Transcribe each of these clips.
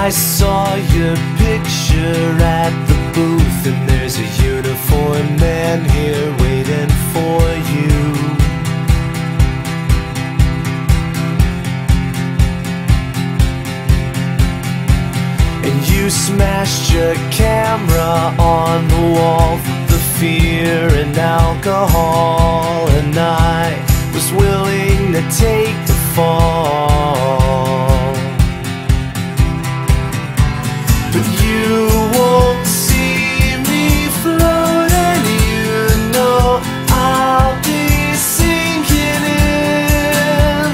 I saw your picture at the booth, and there's a uniformed man here waiting for you. And you smashed your camera on the wall with the fear and alcohol, and I was willing to take the fall. But you won't see me float, and you know I'll be sinking in.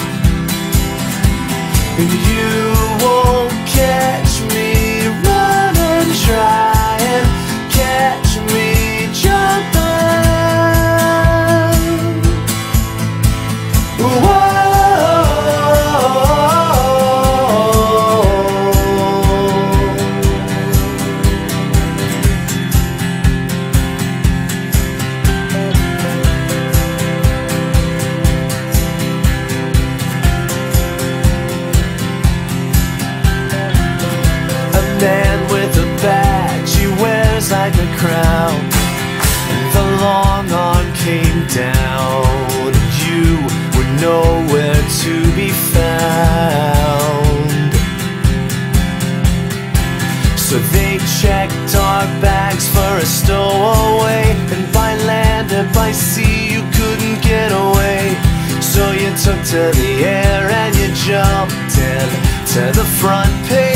And you won't catch me running, try and catch me jumping. Whoa. Man with a badge he wears like a crown, and the long arm came down, and you were nowhere to be found. So they checked our bags for a stowaway, and by land and by sea you couldn't get away. So you took to the air and you jumped in to the front page